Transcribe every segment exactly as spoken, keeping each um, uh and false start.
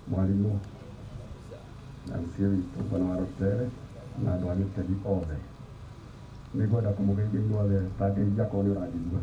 mwalimu na msia witũ bwana wa Rotere na andũ a gĩtegi othe nĩ ngwenda kũmũgeithia inyuothe ta ngeithia korwo nĩ ũrandigua.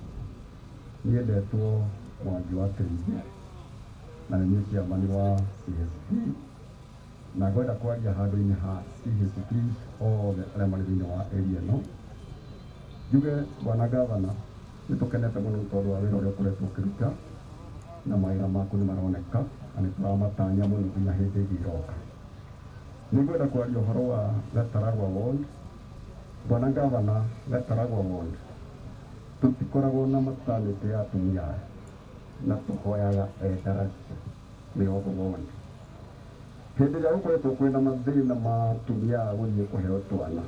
Niĩ ndetwo Mwangi wa Kĩrĩngi na nĩ niĩ chairman wa C H P na ngwenda kwaria handũ-inĩ ha C H P othe arĩa marĩ thĩinĩ wa area ĩno. Njuge bwana gavana nĩ tũkenete mũno tondũ wa wĩra ũrĩa ũkoretwo ũkĩruta na mawĩra maku nĩ maroneka na nĩ tũramatanya mũno nginya hĩndĩ ĩngĩ iroka. Nĩ ngwenda kwaria ũhoro wa Gataragwa ward. Bwana gavana, Gataragwa ward tũtikoragwo na maternity ya atumia na tũhoyaga endarati mĩogo ward. Hĩndĩ ĩrĩa gũkoretwo kwĩna mathĩna ma atumia gũthiĩ kũheo twana,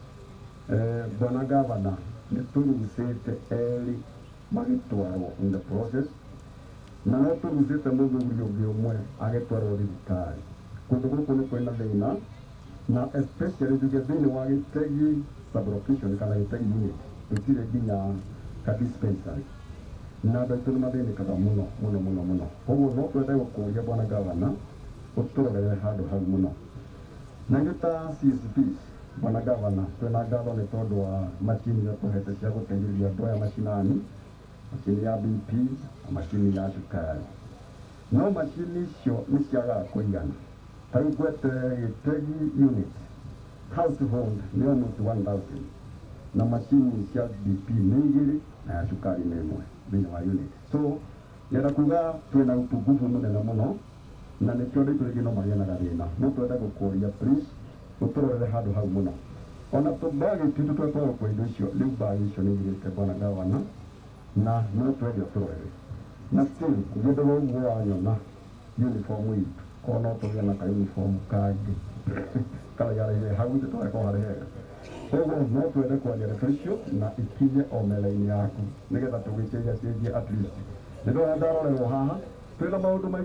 bwana gavana nĩ tũrucĩte erĩ magĩtwarwo in the process na no tũrucĩte mũthuri ũngĩ ũmwe agĩtwarwo thibitarĩ. Kũndũ gũkũ nĩ kwĩna thĩna na especially njuge thĩinĩ wa Gĩtegi sub-location kana Gĩtegi unit tũtirĩ nginya ka dispensary na andũ aitũ nĩ mathĩnĩkaga mũno mũno mũno mũno. Koguo no twende gũkũria bwana gavana ũtũrorere handũ hau mũno. Na ithuĩ ta C S Ps bwana gavana twĩna ngatho nĩ tondũ wa macini iria tũhete cia gũteithĩrĩria andũ aya macinani, macini ya B P na macini ya cukari. No macini icio nĩ ciagaga kũigana. Tarĩu gwete Gĩtegi unit household nĩ almost one thousand na macini cia B P nĩ igĩrĩ na ya cukari nĩ ĩmwe thĩinĩ wa unit. So nyenda kuga twĩna ũpungufu mũnene mũno na nĩkĩo andũ aitũ rĩngĩ no magĩe na gathĩna. No twende gũkũria please ũtũrorere handũ hau mũno. Ona tũmbagi titũ twetwagwo kwa indo icio rĩu mbagi icio nĩ igĩrĩte bwana gavana na no twende ũtũrorere. Na still ngĩendaga ũguo wanyona uniform itũ korwo no tũgĩe na ka uniform kangĩ karaiharĩire hau thĩ tũgakorwo harĩ hega. Koguo no twende kwaria ndeto icio na ikinye o mĩena-inĩ yaku nĩgetha tũgĩcenjia cenjie at least. Nĩ ndona ndarorerwo haha twĩna maũndũ maingĩ